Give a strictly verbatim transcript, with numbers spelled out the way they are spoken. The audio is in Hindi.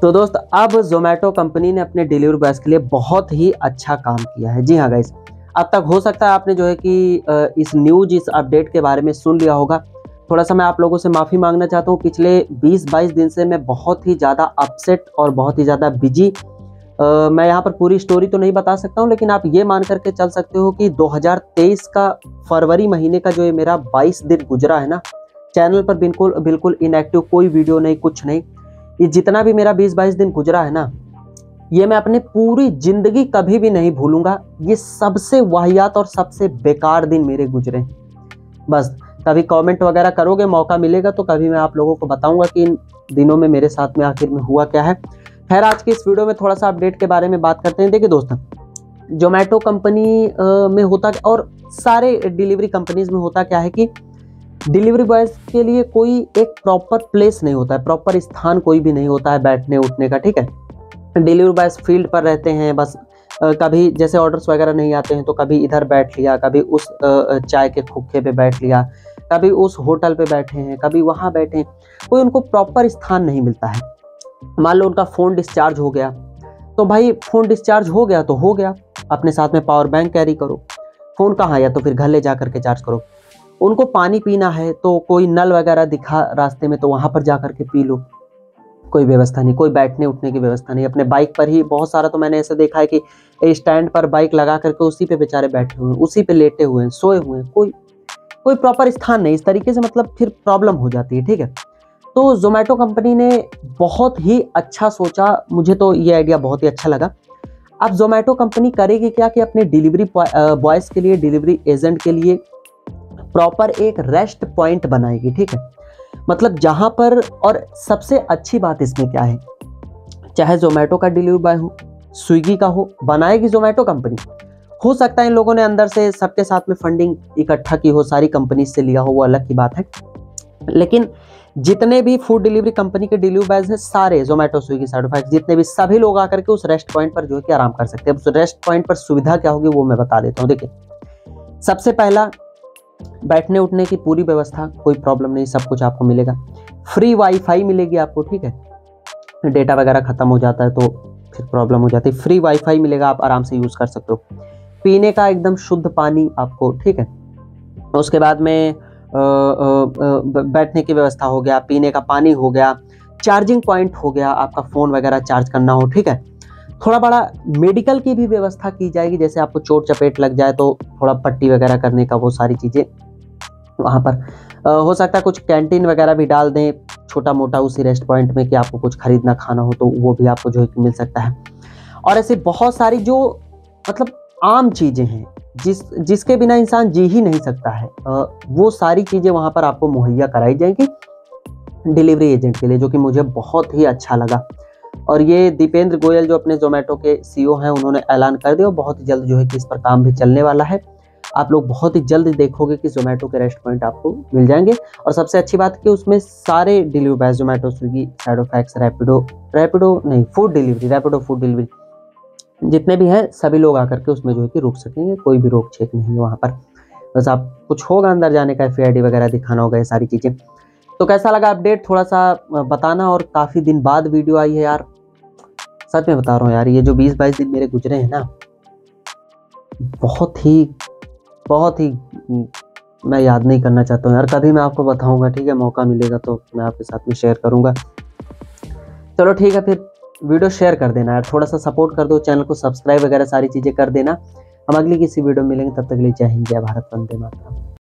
तो दोस्त अब जोमेटो कंपनी ने अपने डिलीवरी बॉयज़ के लिए बहुत ही अच्छा काम किया है। जी हाँ गाइस, अब तक हो सकता है आपने जो है कि इस न्यूज़ इस अपडेट के बारे में सुन लिया होगा। थोड़ा सा मैं आप लोगों से माफ़ी मांगना चाहता हूँ। पिछले बीस बाईस दिन से मैं बहुत ही ज़्यादा अपसेट और बहुत ही ज़्यादा बिजी, मैं यहाँ पर पूरी स्टोरी तो नहीं बता सकता हूँ, लेकिन आप ये मान करके चल सकते हो कि दो हज़ार तेईस का फरवरी महीने का जो ये मेरा बाईस दिन गुजरा है ना, चैनल पर बिल्कुल बिल्कुल इनएक्टिव, कोई वीडियो नहीं, कुछ नहीं। ये जितना भी मेरा बीस बाईस दिन गुजरा है ना, ये मैं अपनी पूरी ज़िंदगी कभी भी नहीं भूलूंगा। ये सबसे वाहियात और सबसे बेकार दिन मेरे गुजरे। बस कभी कमेंट वगैरह करोगे, मौका मिलेगा तो कभी मैं आप लोगों को बताऊंगा कि इन दिनों में मेरे साथ में आखिर में हुआ क्या है। खैर, आज की इस वीडियो में थोड़ा सा अपडेट के बारे में बात करते हैं। देखिए दोस्तों, जोमेटो कंपनी में होता और सारे डिलीवरी कंपनीज में होता क्या है कि डिलीवरी बॉयज़ के लिए कोई एक प्रॉपर प्लेस नहीं होता है, प्रॉपर स्थान कोई भी नहीं होता है बैठने उठने का। ठीक है, डिलीवरी बॉयज़ फील्ड पर रहते हैं। बस कभी जैसे ऑर्डर्स वगैरह नहीं आते हैं तो कभी इधर बैठ लिया, कभी उस चाय के खुक्के पे बैठ लिया, कभी उस होटल पे बैठे हैं, कभी वहाँ बैठे हैं। कोई उनको प्रॉपर स्थान नहीं मिलता है। मान लो उनका फ़ोन डिस्चार्ज हो गया तो भाई फ़ोन डिस्चार्ज हो गया तो हो गया, अपने साथ में पावर बैंक कैरी करो। फ़ोन कहाँ, या तो फिर घर ले जा करके चार्ज करो। उनको पानी पीना है तो कोई नल वगैरह दिखा रास्ते में तो वहाँ पर जा करके पी लो। कोई व्यवस्था नहीं, कोई बैठने उठने की व्यवस्था नहीं। अपने बाइक पर ही बहुत सारा तो मैंने ऐसा देखा है कि स्टैंड पर बाइक लगा करके उसी पे बेचारे बैठे हुए हैं, उसी पे लेटे हुए हैं, सोए हुए हैं। कोई कोई प्रॉपर स्थान नहीं। इस तरीके से मतलब फिर प्रॉब्लम हो जाती है। ठीक है, तो जोमेटो कंपनी ने बहुत ही अच्छा सोचा, मुझे तो ये आइडिया बहुत ही अच्छा लगा। अब जोमेटो कंपनी करेगी क्या कि अपने डिलीवरी बॉयज़ के लिए, डिलीवरी एजेंट के लिए प्रॉपर एक रेस्ट पॉइंट बनाएगी। ठीक है, मतलब जहां पर, और सबसे अच्छी बात इसमें क्या है, चाहे जोमेटो का डिलीवरी बॉय हो, स्विगी का हो, बनाएगी जोमेटो कंपनी। हो सकता है इन लोगों ने अंदर से सबके साथ में फंडिंग इकट्ठा की हो, सारी कंपनी से लिया हो, वो अलग की बात है। लेकिन जितने भी फूड डिलीवरी कंपनी के डिलीवरी बॉयज हैं, सारे जोमेटो, स्विगी, सर्टिफाइड, जितने भी सभी लोग आकर के उस रेस्ट पॉइंट पर जो है कि आराम कर सकते हैं। उस रेस्ट पॉइंट पर सुविधा क्या होगी वो मैं बता देता हूँ। देखिए, सबसे पहला, बैठने उठने की पूरी व्यवस्था, कोई प्रॉब्लम नहीं, सब कुछ आपको मिलेगा। फ्री वाईफाई मिलेगी आपको। ठीक है, डेटा वगैरह खत्म हो जाता है तो फिर प्रॉब्लम हो जाती है। फ्री वाईफाई मिलेगा, आप आराम से यूज़ कर सकते हो। पीने का एकदम शुद्ध पानी आपको। ठीक है, उसके बाद में आ, आ, आ, बैठने की व्यवस्था हो गया, पीने का पानी हो गया, चार्जिंग पॉइंट हो गया, आपका फ़ोन वगैरह चार्ज करना हो। ठीक है, थोड़ा बड़ा मेडिकल की भी व्यवस्था की जाएगी, जैसे आपको चोट चपेट लग जाए तो थोड़ा पट्टी वगैरह करने का, वो सारी चीज़ें वहाँ पर आ, हो सकता है। कुछ कैंटीन वगैरह भी डाल दें छोटा मोटा उसी रेस्ट पॉइंट में कि आपको कुछ खरीदना खाना हो तो वो भी आपको जो है मिल सकता है। और ऐसे बहुत सारी जो मतलब आम चीज़ें हैं जिस जिसके बिना इंसान जी ही नहीं सकता है, आ, वो सारी चीज़ें वहाँ पर आपको मुहैया कराई जाएंगी डिलीवरी एजेंट के लिए, जो कि मुझे बहुत ही अच्छा लगा। और ये दीपेंद्र गोयल जो अपने जोमेटो के सीईओ हैं, उन्होंने ऐलान कर दिया और बहुत ही जल्द जो है कि इस पर काम भी चलने वाला है। आप लोग बहुत ही जल्द देखोगे कि जोमेटो के रेस्ट पॉइंट आपको मिल जाएंगे। और सबसे अच्छी बात कि उसमें सारे delivery boys, Zomato, Swiggy, Shadowfax, Rapido Rapido नहीं food delivery Rapido food delivery जितने भी हैं, सभी लोग आकर के उसमें जो है कि रुक सकेंगे। कोई भी रोक छेक नहीं है वहाँ पर। बस आप कुछ होगा अंदर जाने का, एफ आई डी वगैरह दिखाना होगा, ये सारी चीज़ें। तो कैसा लगा अपडेट थोड़ा सा बताना। और काफ़ी दिन बाद वीडियो आई है यार, सच में बता रहा हूँ यार, ये जो बीस बाईस दिन मेरे गुजरे हैं ना, बहुत ही बहुत ही मैं याद नहीं करना चाहता हूँ यार। कभी मैं आपको बताऊँगा, ठीक है, मौका मिलेगा तो मैं आपके साथ में शेयर करूँगा। चलो ठीक है, फिर वीडियो शेयर कर देना यार, थोड़ा सा सपोर्ट कर दो, चैनल को सब्सक्राइब वगैरह सारी चीज़ें कर देना। हम अगली किसी वीडियो में मिलेंगे, तब तक के लिए जय हिंद, जय भारत, वंदे मातरम।